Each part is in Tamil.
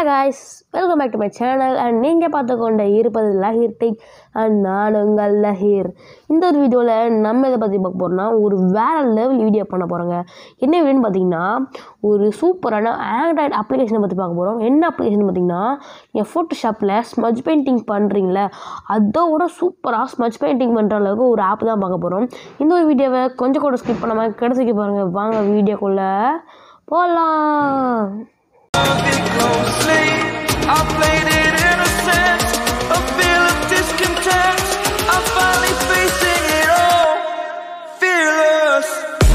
guys, welcome back to my channel and நீங்கள் பார்த்து கொண்டு இருப்பது லஹீர் டெக் அண்ட் நான் உங்கள் லஹீர். இந்த ஒரு வீடியோவில் நம்ம இதை பற்றி பார்க்க போகிறோம்னா ஒரு வேறு லெவல் வீடியோ பண்ண போகிறோங்க. என்ன வீடியோன்னு பார்த்தீங்கன்னா ஒரு சூப்பரான ஆண்ட்ராய்டு அப்ளிகேஷனை பற்றி பார்க்க போகிறோம். என்ன அப்ளிகேஷன் பார்த்தீங்கன்னா என் ஃபோட்டோஷாப்பில் ஸ்மஜ் பெயிண்டிங் பண்ணுறீங்களே அதோட சூப்பராக ஸ்மஜ் பெயிண்டிங் பண்ணுற அளவுக்கு ஒரு ஆப் தான் பார்க்க போகிறோம். இந்த ஒரு வீடியோவை கொஞ்சம் கூட ஸ்கிப் பண்ணாமல் கிடைச்சிக்க பாருங்கள். வாங்க வீடியோக்குள்ளே போகலாம். I played it innocent, a feel of discontent. I'm finally facing it all, fearless.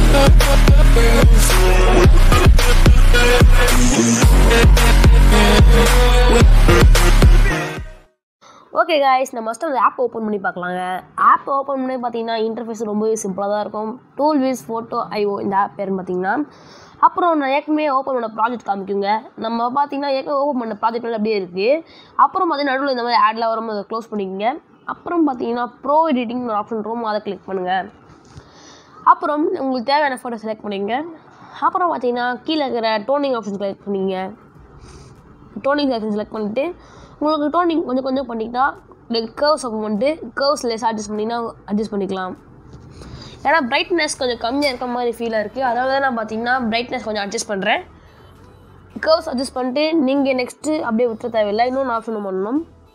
Okay guys, நம்ம ஃபஸ்ட்டு அந்த ஆப் ஓப்பன் பண்ணி பார்க்கலாங்க. ஆப் ஓப்பன் பண்ணி பார்த்தீங்கன்னா இன்டர்ஃபேஸ் ரொம்பவே சிம்பிளாக தான் இருக்கும். டூல்விஸ் ஃபோட்டோ ஐஓ இந்த ஆப் பேருன்னு பார்த்தீங்கன்னா அப்புறம் நான் ஏற்கனவே ஓப்பன் பண்ண ப்ராஜெக்ட் காமிக்குங்க. நம்ம பார்த்தீங்கன்னா ஏற்கனவே ஓப்பன் பண்ண ப்ராஜெக்ட் அப்படியே இருக்குது. அப்புறம் பார்த்தீங்கன்னா நடுவில் இந்த மாதிரி ஆட்லாம் வரும்போது அதை க்ளோஸ் பண்ணிக்கோங்க. அப்புறம் பார்த்தீங்கன்னா ப்ரோ எடிட்டிங் ஒரு ஆப்ஷன் இருக்கும், அதை கிளிக் பண்ணுங்கள். அப்புறம் உங்களுக்கு தேவையான ஃபோட்டோ செலக்ட் பண்ணிங்க. அப்புறம் பார்த்தீங்கன்னா கீழே இருக்கிற டோனிங் ஆப்ஷன் செலக்ட் பண்ணிங்க. டோனிங் ஆப்ஷன் செலக்ட் பண்ணிவிட்டு உங்களுக்கு டோனிங் கொஞ்சம் கொஞ்சம் பண்ணிக்கிட்டா கர்வ்ஸ் ஓப்பன் பண்ணிட்டு கர்வ்ஸ் லெஸ் அட்ஜஸ்ட் பண்ணிங்கன்னா அட்ஜஸ்ட் பண்ணிக்கலாம். ஏன்னா பிரைட்னஸ் கொஞ்சம் கம்மியாக இருக்க மாதிரி ஃபீலாக இருக்குது, அதனால தான் நான் பார்த்தீங்கன்னா பிரைட்னஸ் கொஞ்சம் அட்ஜஸ்ட் பண்ணுறேன். கர்வ்ஸ் அட்ஜஸ்ட் பண்ணிட்டு நீங்கள் நெக்ஸ்ட்டு அப்படியே விட்டுற தேவையில்லை, இன்னொன்று ஆப்ஷன் பண்ணணும்.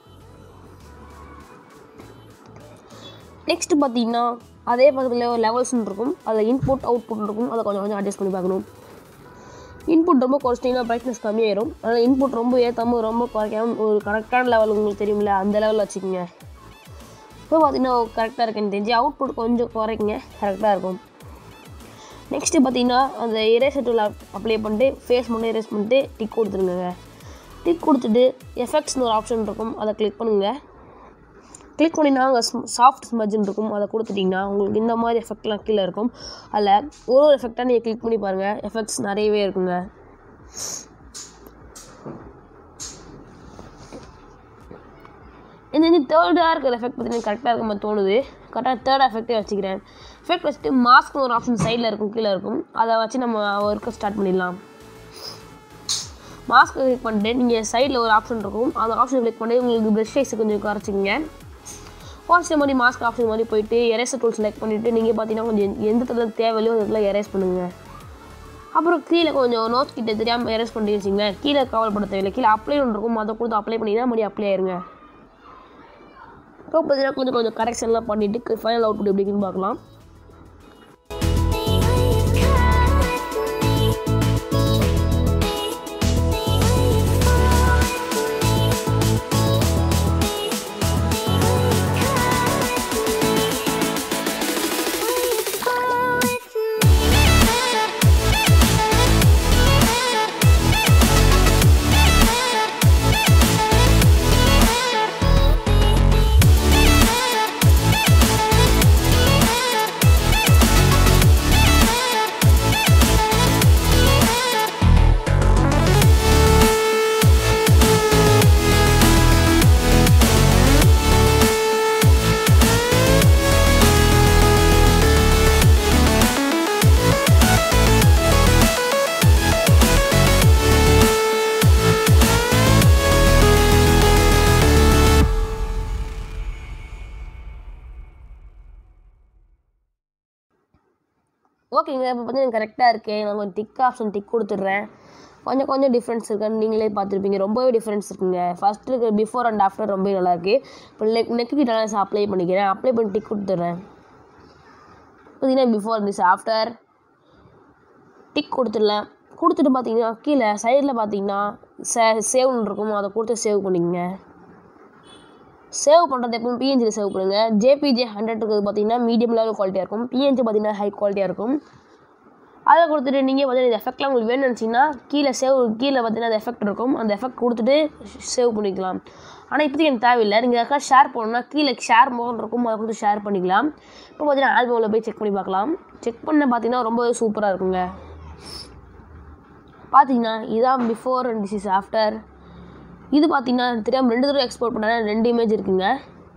நெக்ஸ்ட்டு பார்த்தீங்கன்னா அதே பக்கத்தில் ஒரு லெவல்ஸ்ன்னு இருக்கும், அதில் இன்புட் அவுட்புட் இருக்கும், அதை கொஞ்சம் கொஞ்சம் அட்ஜஸ்ட் பண்ணி பார்க்கணும். இன்புட் ரொம்ப குறைச்சிட்டிங்கன்னா பிரைட்னஸ் கம்மியாயிடும், அதனால் இன்புட் ரொம்ப ஏற்றாமல் ரொம்ப குறைக்காமல் ஒரு கரெக்டான லெவல் உங்களுக்கு தெரியுமில்ல அந்த லெவலில் வச்சுக்கோங்க. இப்போ பார்த்தீங்கன்னா கரெக்டாக இருக்குன்னு தெரிஞ்சு அவுட்புட் கொஞ்சம் குறைக்குங்க, கரெக்டாக இருக்கும். நெக்ஸ்ட்டு பார்த்தீங்கன்னா அந்த எரேசர் டூல் அப்ளை பண்ணிட்டு ஃபேஸ் மட்டும் எரேஸ் பண்ணிட்டு டிக் கொடுத்துருங்க. டிக் கொடுத்துட்டு எஃபெக்ட்ஸ்னு ஒரு ஆப்ஷன் இருக்கும், அதை கிளிக் பண்ணுங்கள். கிளிக் பண்ணிங்கன்னா அங்கே சாஃப்ட் ஸ்மஜ்ன்னு இருக்கும், அதை கொடுத்துட்டிங்கன்னா உங்களுக்கு இந்த மாதிரி எஃபெக்ட்லாம் கீழே இருக்கும். அதில் ஒரு எஃபெக்டாக நீங்கள் கிளிக் பண்ணி பாருங்கள், எஃபெக்ட்ஸ் நிறையவே இருக்குங்க. இந்த தேர்டாக இருக்கிற எஃபெக்ட் பார்த்தீங்கன்னா கரெக்டாக இருக்க மாதிரி தோணுது, கரெக்டாக தேர்ட் எஃபெக்டே வச்சுக்கிறேன். எஃபெக்ட் வச்சுட்டு மாஸ்க்னு ஒரு ஆப்ஷன் சைடில் இருக்கும், கீழே இருக்கும், அதை வச்சு நம்ம ஒர்க்கை ஸ்டார்ட் பண்ணிடலாம். மாஸ்க் கிளிக் பண்ணிட்டு நீங்கள் சைடில் ஒரு ஆப்ஷன் இருக்கும், அந்த ஆப்ஷன் கிளிக் பண்ணி உங்களுக்கு ப்ரஷ் சைஸை கொஞ்சம் குறைச்சிங்க. குறைச்ச மாதிரி மாஸ்க் ஆப்ஷன் மாதிரி போயிட்டு எரேசர் டூல் செலக்ட் பண்ணிவிட்டு நீங்கள் பார்த்தீங்கன்னா கொஞ்சம் எந்த இடத்துல தேவையோ அந்த இடத்துல எரேஸ் பண்ணுங்கள். அப்புறம் கீழே கொஞ்சம் நோட்ஸ் கிட்ட தெரியாமல் எரேஸ் பண்ணி வச்சிங்க. கீழே கவலைப்பட தேவையில்லை, கீழே அப்ளை ஒன்று இருக்கும், அதை கொடுத்து அப்ளை பண்ணிங்கன்னா மறுபடியும் அப்ளை ஆயிருங்க. இப்போ பார்த்தீங்கன்னா கொஞ்சம் கொஞ்சம் கரெக்ஷன்லாம் பண்ணிவிட்டு ஃபைனல் அவுட்புட் எப்படின்னு பார்க்கலாம். ஓகேங்க, இப்போ பார்த்தீங்கன்னா கரெக்டாக இருக்குது. நான் கொஞ்சம் டிக் ஆப்ஷன் டிக் கொடுத்துட்றேன். கொஞ்சம் கொஞ்சம் டிஃப்ரென்ஸ் இருக்குன்னு நீங்களே பார்த்துருப்பீங்க, ரொம்பவே டிஃப்ரென்ஸ் இருக்குங்க. ஃபஸ்ட்டு இருக்கிற பிஃபோர் அண்ட் ஆஃப்டர் ரொம்பவே நல்லாயிருக்கு. இப்போ நெக்கு கிட்ட நான் அப்ளை பண்ணிக்கிறேன், அப்ளை பண்ணி டிக் கொடுத்துட்றேன். பார்த்தீங்கன்னா பிஃபோர் திஸ் ஆஃப்டர் டிக் கொடுத்துடலாம். கொடுத்துட்டு பார்த்தீங்கன்னா கீழே சைடில் பார்த்தீங்கன்னா சேவ்னு இருக்கும், அதை கொடுத்து சேவ் பண்ணிக்கங்க. சேவ் பண்ணுறது எப்பவும் பிஎன்ஜியில் சேவ் பண்ணுங்க. ஜேபிஜே 100 இருக்கிறது பார்த்தீங்கன்னா மீடியம் லெவல் குவாலிட்டியாக இருக்கும், பிஎன்ஜி பார்த்தீங்கன்னா ஹை குவாலிட்டியாக இருக்கும். அதை கொடுத்துட்டு நீங்கள் பார்த்தீங்கன்னா இந்த எஃபெக்ட்லாம் உங்களுக்கு வேணும்னு நினச்சிங்கன்னா கீழே பார்த்தீங்கன்னா அந்த எஃபெக்ட் இருக்கும், அந்த எஃபெக்ட் கொடுத்துட்டு சேவ் பண்ணிக்கலாம். ஆனால் இப்போதைக்கு எனக்கு தேவையில்லை. நீங்கள் யாருக்காவது ஷேர் பண்ணணும்னா கீழே ஷேர் மோகன் இருக்கும், அதை கொடுத்து ஷேர் பண்ணிக்கலாம். இப்போ பார்த்தீங்கன்னா ஆல்பமில் போய் செக் பண்ணி பார்க்கலாம். செக் பண்ண பார்த்தீங்கன்னா ரொம்பவே சூப்பராக இருக்குங்க. பார்த்தீங்கன்னா இதுதான் before and this is after. இது பார்த்தீங்கன்னா தெரியாமல் 2 தடவை எக்ஸ்போர்ட் பண்ணால் 2 இமேஜ் இருக்குங்க.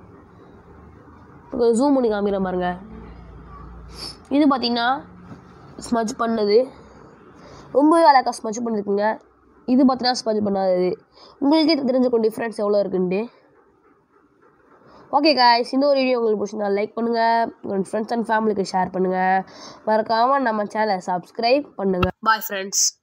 இப்போ ஜூம் பண்ணி காமிக்கிற பாருங்க. இது பார்த்தீங்கன்னா ஸ்மஜ் பண்ணது ரொம்பவே அழகாக ஸ்மஜ் பண்ணியிருக்குங்க. இது பார்த்தீங்கன்னா ஸ்பஞ்ச் பண்ணாதது. உங்களுக்கே தெரிஞ்சுக்கும் டிஃப்ரென்ஸ் எவ்வளோ இருக்குன்ட்டு. ஓகே காய்ஸ், இந்த ஒரு வீடியோ உங்களுக்கு பிடிச்சிருந்தா லைக் பண்ணுங்கள், உங்கள் ஃப்ரெண்ட்ஸ் அண்ட் ஃபேமிலிக்கு ஷேர் பண்ணுங்கள், மறக்காமல் நம்ம சேனலை சப்ஸ்கிரைப் பண்ணுங்கள். Bye friends.